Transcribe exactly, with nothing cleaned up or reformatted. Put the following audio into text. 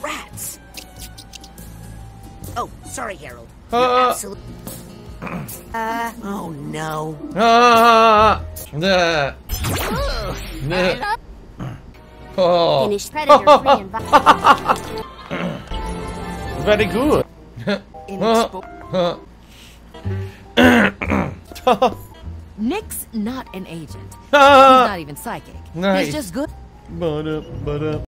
rats. Oh, sorry, Harold. Uh, You're absolutely. Uh. Oh no. Ah. Nah. Nah. Oh. Finish predator free environment. Very good. Nick's not an agent. He's Ah. not even psychic. Nice. He's just good. Ba-da, ba-da.